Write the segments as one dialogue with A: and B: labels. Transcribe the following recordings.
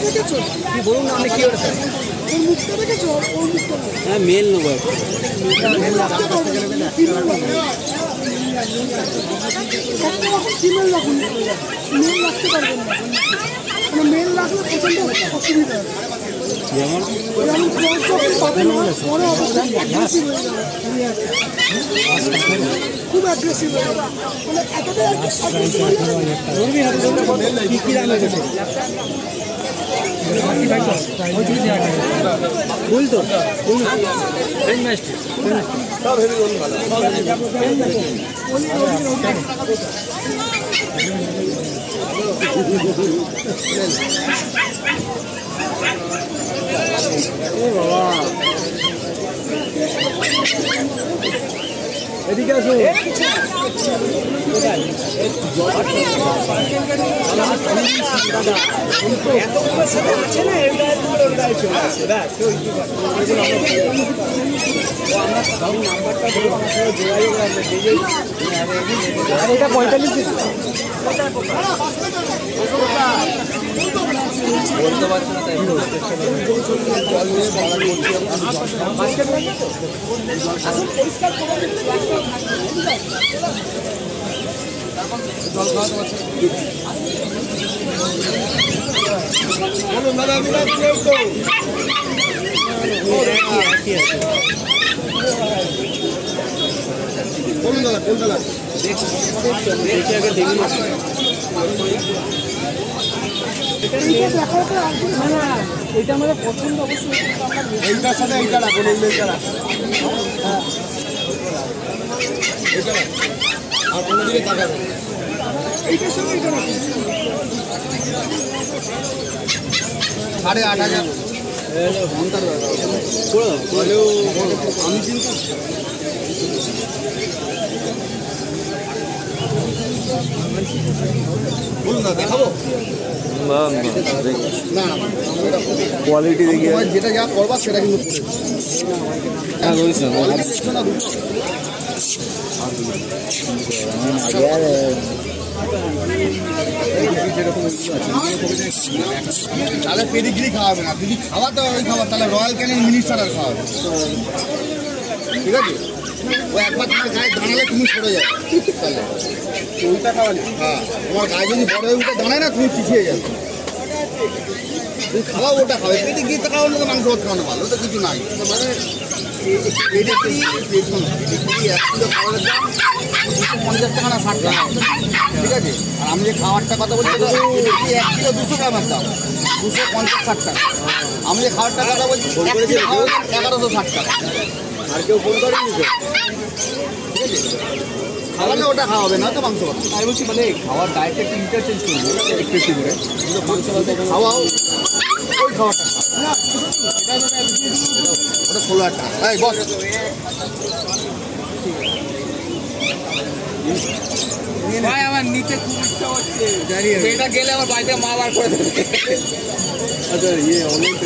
A: কি বলুন না আপনি কি করেছেন হ্যাঁ মেল নেবো
B: ফিমেল রাখুন মেল রাখতে পারবেন না মেল রাখলে প্রচন্ড অসুবিধা
A: যেমন
B: পাবেন না পরে অবস্থায় অ্যাগ্রেসিভ হয়ে যাবে খুব অ্যাগ্রেসিভ হয়ে যাবে মানে এতটাই
A: কি দাম হয়েছে ফুল তো বাবা এদিকে আসো এটা 45 বলতে পারছি না তাই
B: বলুন দাদা কোন দাদা
A: দেখি আগে দেখি এটা আমাদের পছন্দ অবশ্যই
B: এইটার সাথে এইটা রাখুন এইটা রাখুন আর কোনো দিকে তাকাবেন এইটার সঙ্গে এইটা রাখুন 8,500 ঘন্টার আমি চিন্তা বলুন না দেখাবো না
A: কোয়ালিটি দেখি
B: যেটা যা করবা সেটা কিন্তু তাহলে পেডিগ্রি খাওয়াবে না যদি খাওয়াতে ওই খাবার তাহলে রয়্যাল ক্যানিং মিনিস্টার আর খাওয়াবে ঠিক আছে ও একবার তোমার গায়ে দাঁড়ালে তুমি সরে যাবে তাহলে ওইটা খাওয়ালে হ্যাঁ তোমার গায়ে যদি বড় হয়ে উঠে দাঁড়ায় না তুমি পিছিয়ে যাবে তুমি খাওয়াও ওটা খাবে পেডিগ্রিটা খাওয়ানো তো মাংস ভাত খাওয়ানো ভালো তো কিছু নাই মানে পেডিগ্রি 1 কিলো খাবারের দাম 250 টাকা না 60 টাকা ঠিক আছে আর আমি যে খাবারটা কথা বলছি 1 কিলো 200 গ্রামের দাম 250-60 টাকা আমি যে খাবারটা কথা বলছি 1160 টাকা আর কেউ ফোন করেনি তো ঠিক আছে খাওয়ালে ওটা খাওয়াবে না তো মাংস ভাত আমি বলছি মানে খাওয়ার ডায়েটটা একটু ইন্টারচেঞ্জ করবো একটু একটু করে কিন্তু মাংস ভাত খাওয়াও ওই খাওয়াটা ওটা 16 টাকা এই বস
A: ভাই আমার নিচে খুব ইচ্ছা হচ্ছে এটা গেলে আমার বাড়িতে মা বার করে দেবে আচ্ছা ইয়ে অনলাইন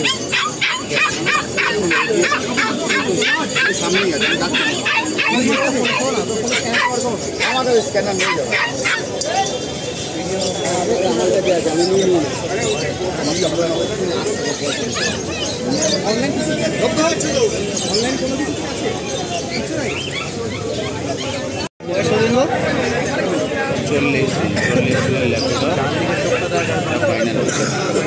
B: সামনেই আছে আমাদের স্ক্যানার নিয়ে যাবে
A: আমি নিয়ে নিই অনলাইন কিছু অনলাইন কোনো কিছু আছে কিছু নাই 40 ফাইনাল হচ্ছে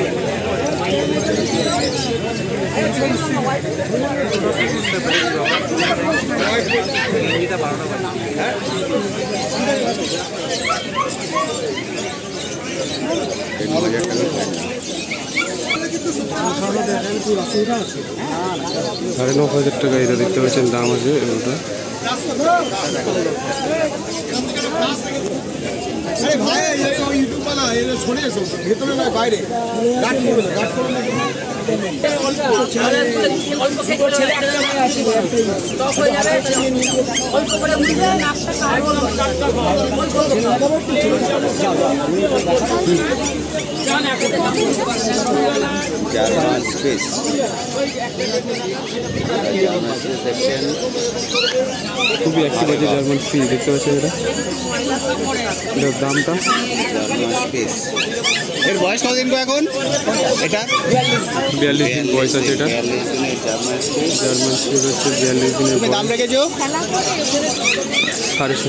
C: সাড়ে 9,000 টাকা এটা দেখতে পাচ্ছেন দাম আছে এগুলোটা
B: ভাই ইউটিউব বানা ছোড়ে এসো ভেতরে নয় বাইরে গাছ করবে গাছ করবে
D: জার্মান স্পেস দেখছেন
C: খুবই অ্যাক্টিভ আছে জার্মান স্পিচ দেখতে পাচ্ছেন এটা এটার দামটা
D: জার্মান স্পেস এর বয়স কতদিন গো এখন এটা
C: 42 দিন বয়স আছে এটা
D: 42 দিনের জার্মান স্পেস
C: হচ্ছে 42 দিনের
D: তুমি দাম রেখেছো
C: 750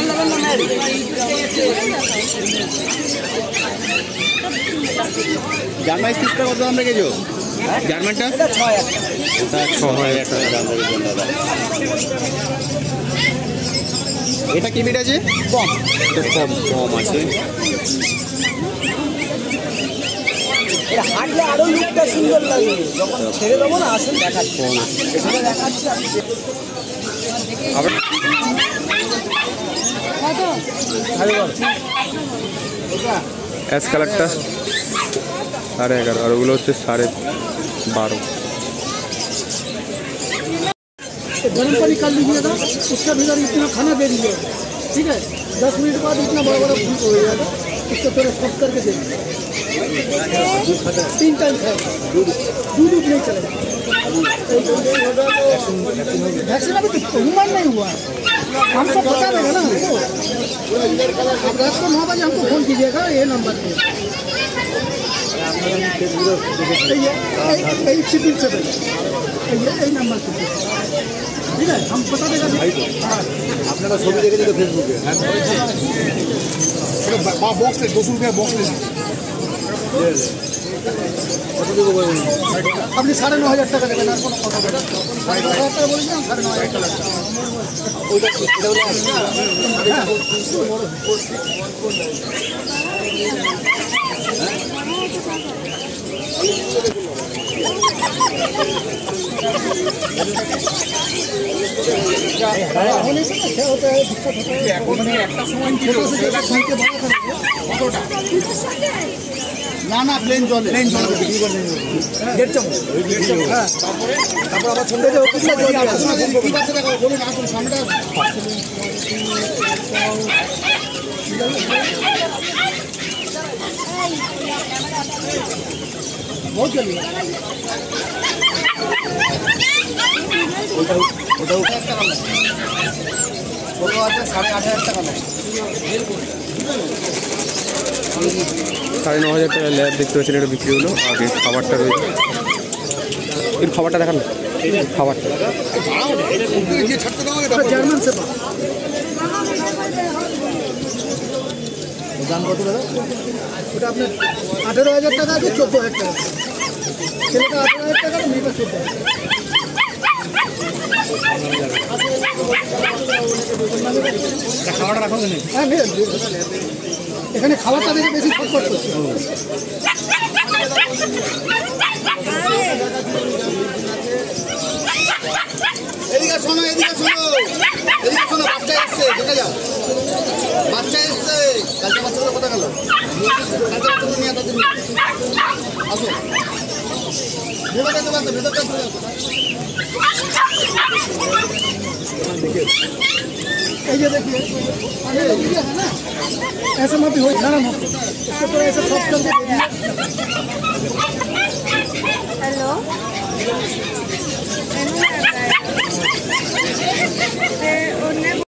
D: জার্মান স্পেসটা কত দাম রেখেছো জার্মানটা
C: 6000
D: টাকা দাম রেখেছেন দাদা এটা কি মিট আছে কম
C: এটা কম
D: কম আছে
A: হাঁটলে আরো লুকটা সুন্দর লাগে যখন ছেড়ে দেবো না আসেন দেখাচ্ছি
C: অ্যাশ কালারটা 11.5 আর ওগুলো হচ্ছে 12.5
E: गर्म पानी कर लीजिएगा उसका भीतर इतना खाना दे दीजिएगा ठीक है 10 मिनट बाद इतना बड़ा बड़ा फूल हो जाएगा उसको थोड़ा सॉफ्ट करके दे दीजिए 3 टाइम खाएगा दूध नहीं चलेगा वैक्सीन अभी तो ह्यूमन नहीं हुआ है हमको पता रहेगा ना हमको आप रात को 9 बजे हमको फोन कीजिएगा ये नंबर पे शिपिंग से यही नंबर पे ठीक है हम बता देगा
B: আপনারা ছবি দেখে দিতে ফেসবুকে বক্স ले 200 रुपया बॉक्स ले
E: আপনি 9,500 টাকা দেবেন আর কোনো কথা বলবেন 9,500 টাকা বলছেন 9,500 টাকা
B: ওইটা এটা হলো না না প্লেন জলে
E: দেড় চামচ হ্যাঁ
B: তারপর আবার সন্ধ্যে কি বাচ্চা দেখো বলুন আসুন সামনেটা
E: बहुत जल्दी
B: ওটাও 8,000 টাকা নেয় ওটা আছে 8,500 টাকা নেয়
C: 9,500 টাকা ল্যাব দেখতে পাচ্ছেন এটা বিক্রি হলো আগে খাবারটা রয়েছে এর খাবারটা দেখান খাবারটা
E: जर्मन से
B: দাম কত দাদা
E: ওটা আপনার 18,000 টাকা আছে 14,000 টাকা ছেলেটা 18,000 টাকা মেয়েটা 14,000
B: খাওয়াটা রাখো না
E: হ্যাঁ এখানে খাবারটা দেখে বেশি ছটফট করছে
B: এদিকে শোনো বাচ্চা এসছে দেখে যাও বাচ্চা এসছে কালকে বাচ্চাগুলো কোথায় গেল কালকে বাচ্চাগুলো নিয়ে তাদের আসো ভেতরটা চলে আসো ভেতরটা চলে আসো
E: ये देखिए अरे ये है ना ऐसा मत हो नरम हो इसको थोड़ा ऐसा सॉफ्ट करके दे दीजिए
F: हेलो